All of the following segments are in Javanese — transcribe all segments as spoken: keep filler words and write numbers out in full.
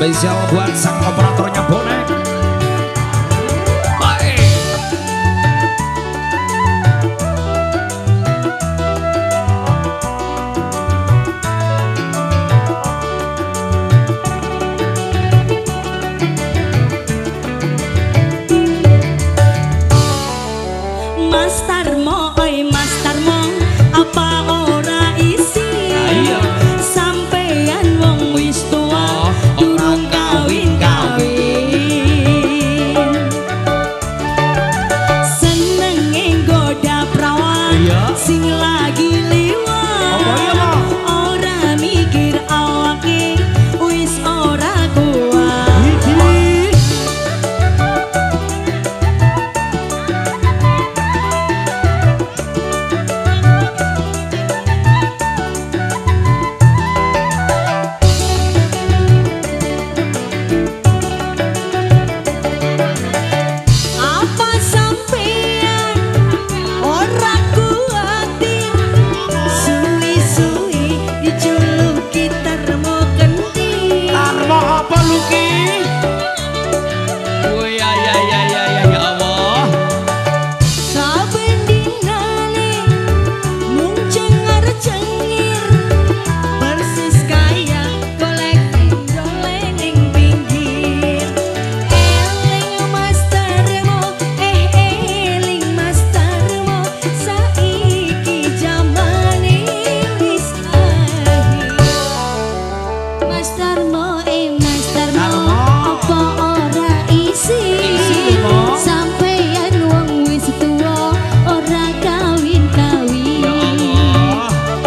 Spesial buat sang operatornya bonek. Mas Tarmo, oi Mas Tarmo, apa ora isi? Ayo. Sampeyan wong wis tua, durung kawin-kawin. Senenge nggoda prawan, Iya. sing lagi liwat. Apa iya, Ma? Ora mikir awake, wis ora kuat. Widih. Apa sampeyan ora kuatir, suwi-suwi dijuluki Tarmo Kentir. Tarmo apa Luki? Oh ya ya ya ya ya ya Allah. Saben dinane mung cengar-cengir, persis kaya golek doleng ning pinggir. Eling Mas Tarmo, eh eling Mas Tarmo, saiki jamane wis akhir. Mas Tarmo, eh Mas Tarmo, Tarmo. apa ora isi? Isi, Mo. Sampeyan wong wis tuwa, ora kawin-kawin. Ya Allah.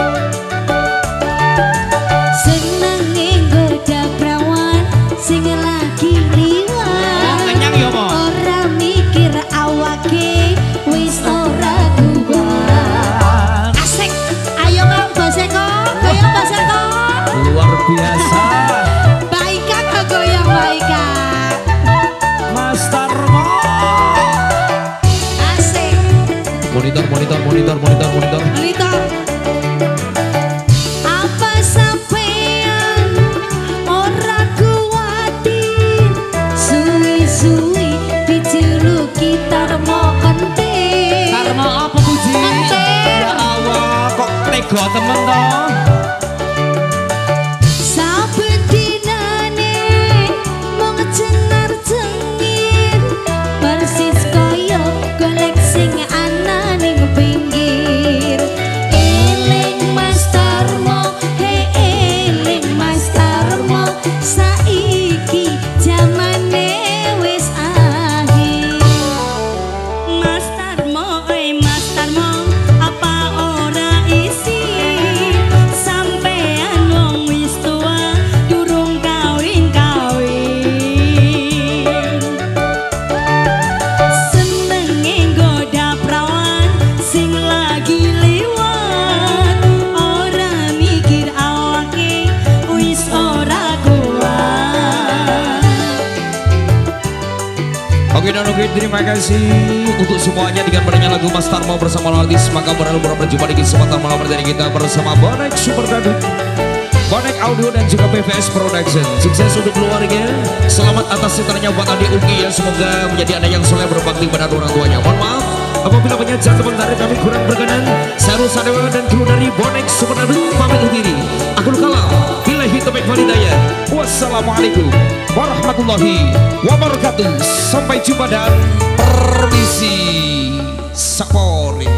Senenge nggoda prawan, sing lagi liwat. Kenyang ya, Mo? Ora mikir awake, wis ora kuat. Asik, ayo Kang Baseko, goyang Baseko. Luar biasa. Baika kok goyang Baika. Mas Tarmo. Asik, Monitor monitor monitor monitor monitor. monitor. Apa sampeyan ora kuatir, suwi-suwi dijuluki Tarmo Kentir. Tarmo apa puji? Kentir. Ya Allah, kok tega temen toh? Saben dinane mung cengar-cengir, persis kaya golek sing ana ning pinggir. Eling Mas Tarmo, he eling Mas Tarmo, saiki jamane wis akhir. Mas Tarmo, oi Mas Tarmo, apa ora isi? Sampeyan wong wis tua, durung kawin-kawin. Senenge nggoda prawan, sing lagi liwat. Ora mikir awake, wis ora kuat. Oke dan oke, terima kasih untuk semuanya dengan berdengar lagu Mas Tarmo bersama artis. Maka berlalu berjumpa di kesempatan malam hari kita bersama Bonek Super Dadu, Bonek Audio dan juga P V S Production. Sukses untuk keluarga. Selamat atas seternya buat adik Uki ya. Semoga menjadi anak yang soleh berbakti pada orang tuanya. Mohon maaf apabila banyak jatuh dari kami kurang berkenan. Saya Rusa Dewa dan kru dari Bonek Super Dadu pamit undur diri. Aku kalah. Billahi taufiq wal hidayah. Wassalamualaikum warahmatullahi wabarakatuh. Sampai jumpa dan permisi. Sapori.